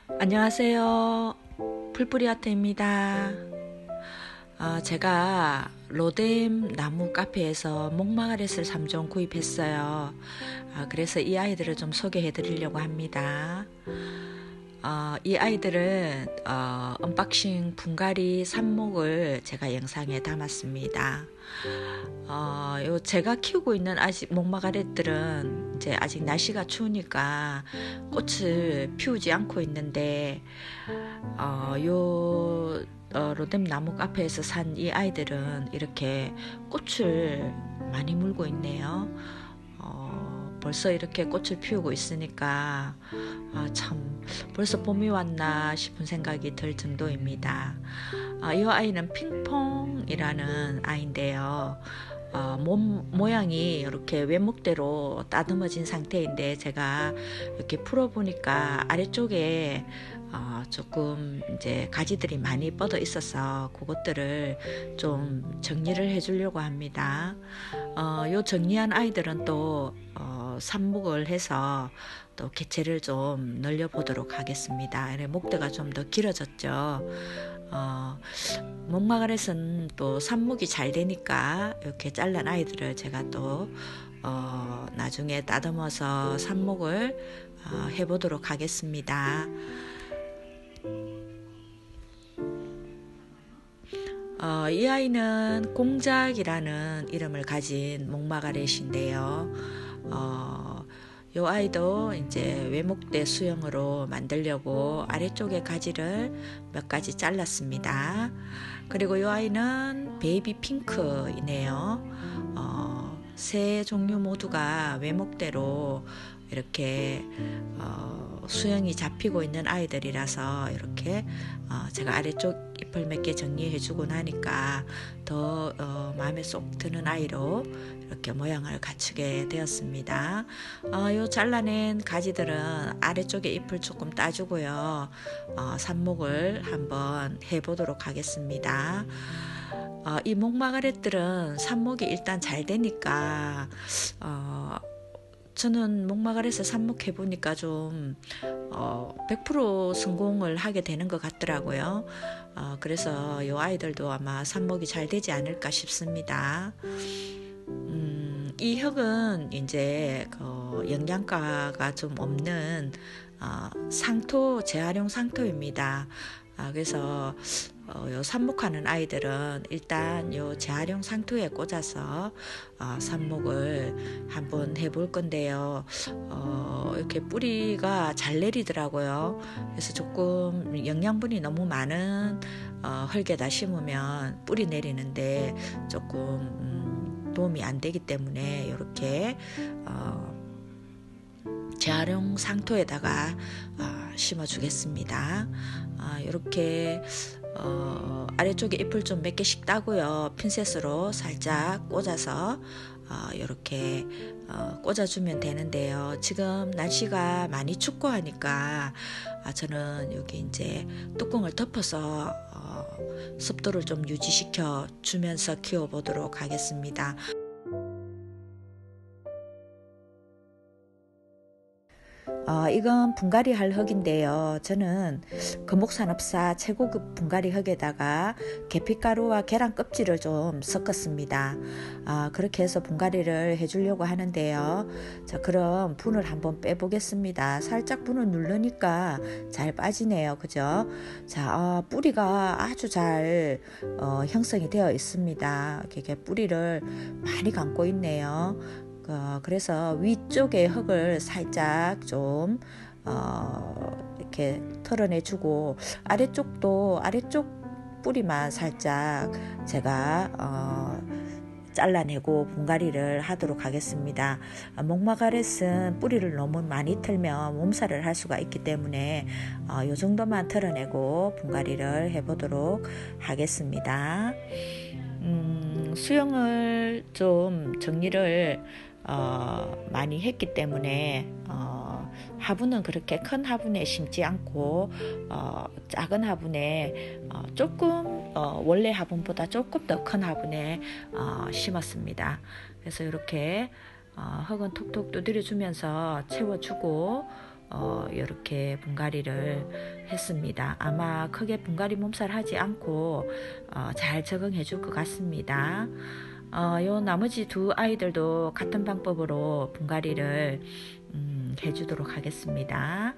안녕하세요. 풀뿌리아트입니다. 제가 로뎀 나무 카페에서 목마가렛을 3종 구입했어요. 그래서 이 아이들을 좀 소개해 드리려고 합니다. 이 아이들은 언박싱 분갈이 삽목을 제가 영상에 담았습니다. 제가 키우고 있는 아직 목마가렛들은 이제 아직 날씨가 추우니까 꽃을 피우지 않고 있는데 로뎀 나무 카페에서 산 이 아이들은 이렇게 꽃을 많이 물고 있네요. 벌써 이렇게 꽃을 피우고 있으니까 참 벌써 봄이 왔나 싶은 생각이 들 정도입니다. 이 아이는 핑퐁이라는 아이인데요. 몸 모양이 이렇게 외목대로 따듬어진 상태인데 제가 이렇게 풀어보니까 아래쪽에 조금 이제 가지들이 많이 뻗어 있어서 그것들을 좀 정리를 해주려고 합니다. 요 정리한 아이들은 또 삽목을 해서 또 개체를 좀 늘려보도록 하겠습니다. 목대가 좀 더 길어졌죠. 목마가렛은 또 삽목이 잘 되니까 이렇게 잘란 아이들을 제가 또 나중에 따듬어서 삽목을 해보도록 하겠습니다. 이 아이는 공작이라는 이름을 가진 목마가렛인데요. 이 아이도 이제 외목대 수영으로 만들려고 아래쪽에 가지를 몇 가지 잘랐습니다. 그리고 이 아이는 베이비 핑크이네요. 세 종류 모두가 외목대로 이렇게 수영이 잡히고 있는 아이들이라서 이렇게 제가 아래쪽 잎을 몇 개 정리해주고 나니까 더 마음에 쏙 드는 아이로 이렇게 모양을 갖추게 되었습니다. 요 잘라낸 가지들은 아래쪽에 잎을 조금 따주고요. 삽목을 한번 해보도록 하겠습니다. 이 목마가렛들은 삽목이 일단 잘 되니까 저는 목마가렛을 삽목해보니까 좀 100% 성공을 하게 되는 것 같더라고요. 그래서 이 아이들도 아마 삽목이 잘 되지 않을까 싶습니다. 이 흙은 이제 영양가가 좀 없는 상토, 재활용 상토입니다. 그래서 요 삽목하는 아이들은 일단 요 재활용 상토에 꽂아서 삽목을 한번 해볼 건데요. 이렇게 뿌리가 잘 내리더라고요. 그래서 조금 영양분이 너무 많은 흙에다 심으면 뿌리 내리는데 조금 도움이 안 되기 때문에 이렇게 재활용 상토에다가 심어 주겠습니다. 이렇게 아래쪽에 잎을 좀 몇 개씩 따고요. 핀셋으로 살짝 꽂아서 이렇게 꽂아주면 되는데요. 지금 날씨가 많이 춥고 하니까 저는 여기 이제 뚜껑을 덮어서 습도를 좀 유지시켜 주면서 키워보도록 하겠습니다. 이건 분갈이 할 흙인데요. 저는 금옥산업사 최고급 분갈이 흙에다가 계피가루와 계란 껍질을 좀 섞었습니다. 그렇게 해서 분갈이를 해주려고 하는데요. 자, 그럼 분을 한번 빼보겠습니다. 살짝 분을 누르니까 잘 빠지네요. 그죠? 자, 뿌리가 아주 잘 형성이 되어 있습니다. 이렇게 뿌리를 많이 감고 있네요. 그래서 위쪽에 흙을 살짝 좀 이렇게 털어내주고 아래쪽도 아래쪽 뿌리만 살짝 제가 잘라내고 분갈이를 하도록 하겠습니다. 목마가렛은 뿌리를 너무 많이 틀면 몸살을 할 수가 있기 때문에 이 정도만 털어내고 분갈이를 해보도록 하겠습니다. 수영을 좀 정리를 많이 했기 때문에 화분은 그렇게 큰 화분에 심지 않고 작은 화분에 조금 원래 화분보다 조금 더 큰 화분에 심었습니다. 그래서 이렇게 흙은 톡톡 두드려주면서 채워주고 이렇게 분갈이를 했습니다. 아마 크게 분갈이 몸살 하지 않고 잘 적응해 줄 것 같습니다. 요 나머지 두 아이들도 같은 방법으로 분갈이를 해주도록 하겠습니다.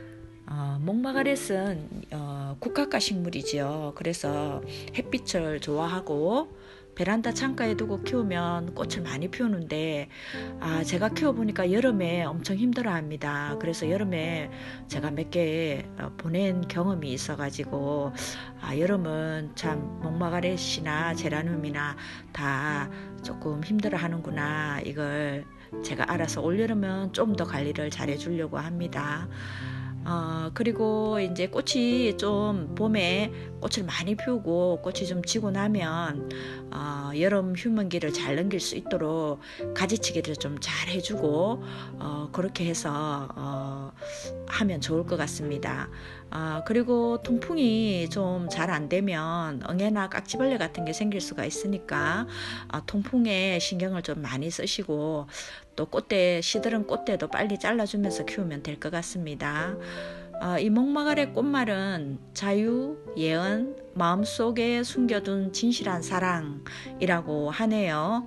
목마가렛은 국화과 식물이지요. 그래서 햇빛을 좋아하고 베란다 창가에 두고 키우면 꽃을 많이 피우는데 제가 키워보니까 여름에 엄청 힘들어합니다. 그래서 여름에 제가 몇 개 보낸 경험이 있어가지고 여름은 참 목마가렛이나 제라늄이나 다 조금 힘들어하는구나, 이걸 제가 알아서 올여름은 좀 더 관리를 잘 해주려고 합니다. 그리고 이제 꽃이 좀 봄에 꽃을 많이 피우고 꽃이 좀 지고 나면 여름 휴먼기를 잘 넘길 수 있도록 가지치기를 좀 잘 해주고 그렇게 해서 하면 좋을 것 같습니다. 그리고 통풍이 좀 잘 안 되면 응애나 깍지벌레 같은 게 생길 수가 있으니까 통풍에 신경을 좀 많이 쓰시고 또 꽃대, 시들은 꽃대도 빨리 잘라주면서 키우면 될 것 같습니다. 이 목마가렛 꽃말은 자유, 예언, 마음속에 숨겨둔 진실한 사랑이라고 하네요.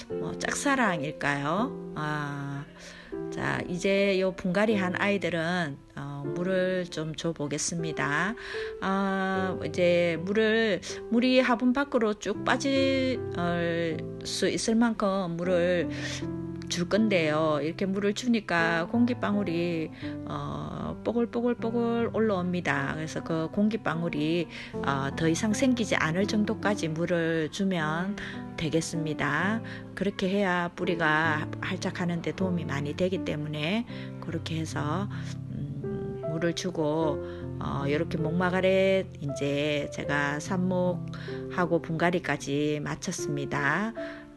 짝사랑일까요? 자, 이제 요 분갈이 한 아이들은 물을 좀 줘 보겠습니다. 이제 물이 화분 밖으로 쭉 빠질 수 있을 만큼 물을 줄 건데요. 이렇게 물을 주니까 공기방울이 뽀글뽀글뽀글 올라옵니다. 그래서 그 공기방울이 더 이상 생기지 않을 정도까지 물을 주면 되겠습니다. 그렇게 해야 뿌리가 활짝하는데 도움이 많이 되기 때문에 그렇게 해서 물을 주고 이렇게 목마가렛 이제 제가 삽목하고 분갈이까지 마쳤습니다.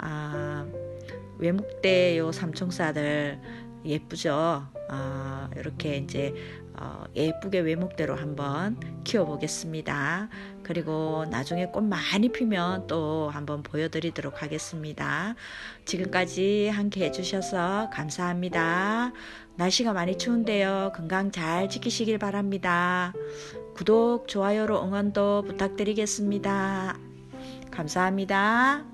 외목대 요 삼총사들 예쁘죠? 이렇게 이제 예쁘게 외목대로 한번 키워보겠습니다. 그리고 나중에 꽃 많이 피면 또 한번 보여드리도록 하겠습니다. 지금까지 함께 해주셔서 감사합니다. 날씨가 많이 추운데요. 건강 잘 지키시길 바랍니다. 구독, 좋아요로 응원도 부탁드리겠습니다. 감사합니다.